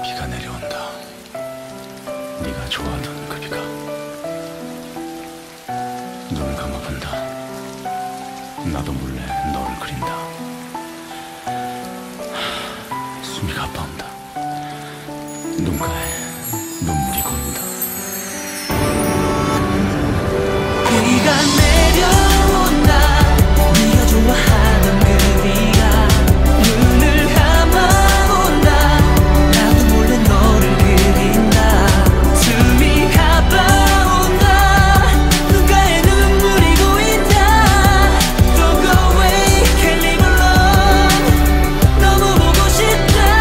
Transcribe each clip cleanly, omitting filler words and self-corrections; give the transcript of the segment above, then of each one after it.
비가 내려온다. 네가 좋아하던 그 비가. 눈을 감아본다. 나도 몰래 너를 그린다. 숨이 가빠온다. 눈가에 눈물이 고인다. 비가 내려온다. 네가 좋아하던 그 비가 눈을 감아본다. 나도 몰래 너를 그린다. 숨이 가빠온다. 눈가에 눈물이 고인다. Don't go away, can't leave alone. 너무 보고 싶다.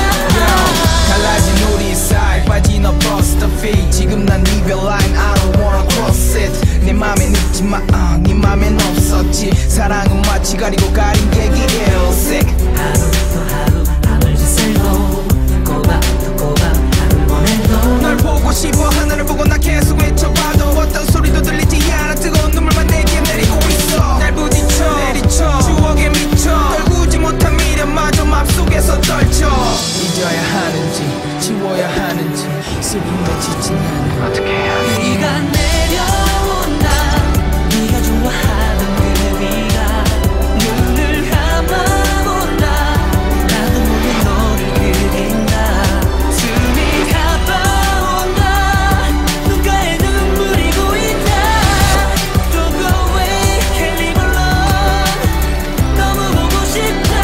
갈라진 우리 사이 빠진 너 bust the feet. 지금 난 이별 line I don't wanna cross it. 내 맘엔 있지만 네 맘엔 없었지. 사랑은 마치 가리고 가린 계기 일색. 하루부터 하루 밤을 새고 꼬박부터 꼬박 하루 보내도 널 보고 싶어 하늘을 보고 나 계속 외쳐봐도 어떤 소리도 들리지 않아. 뜨거운 눈물만 내게 내리고 있어. 날 부딪혀 내리쳐 추억에 미쳐. 떨구지 못한 미련마저 맘속에서 떨쳐. 잊어야 하는지 지워야 하는지 슬픔에 지친 나는 어떻게 해야 해. 비가 내려온다. 네가 좋아하던 그 비가 눈을 감아본다. 나도 몰래 너를 그린다. 숨이 가빠온다. 눈가에 눈물이 고인다. Don't go away, can't leave alone. 너무 보고 싶다.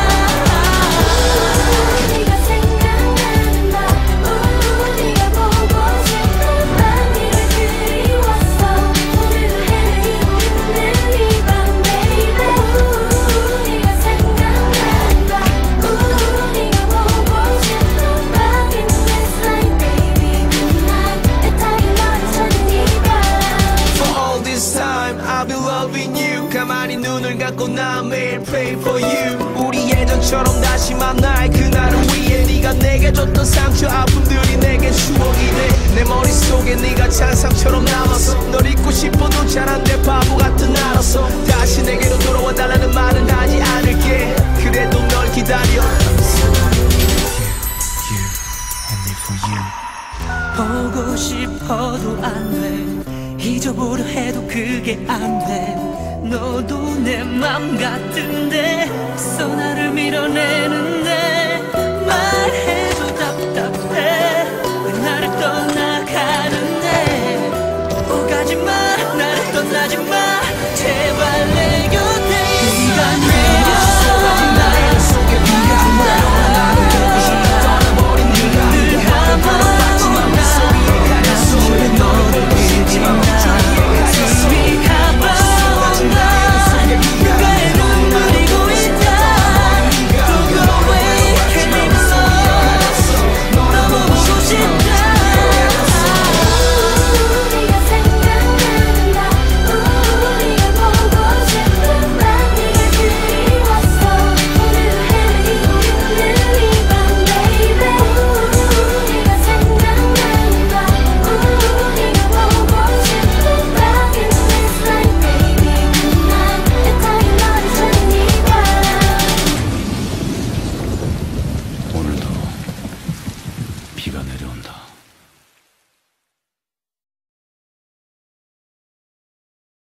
네가 생각나는 밤 네가 보고 싶은 밤 네가 그리웠어. 오늘도 헤매이고 있는 이 밤 baby. 네가 생각나는 밤 네가 보고 싶은 밤 내 sign baby good night. 애타게 너를 찾는 이 밤. For all this time I've been loving you. 가만히 눈을 감고 나 매일 pray for you. 우리 예전처럼 다시 만날 그날을 위해. 네가 내게 줬던 상처 아픔들이 내게 추억이 돼. 내 머릿속에 네가 잔상처럼 남았어. 널 잊고 싶어도 잘 안 돼 바보 같은 나로서. 다시 내게로 돌아와 달라는 말은 하지 않을게. 그래도 널 기다려. 보고 싶어도 안 돼. 잊어보려 해도 그게 안 돼. 너도 내 맘 같은데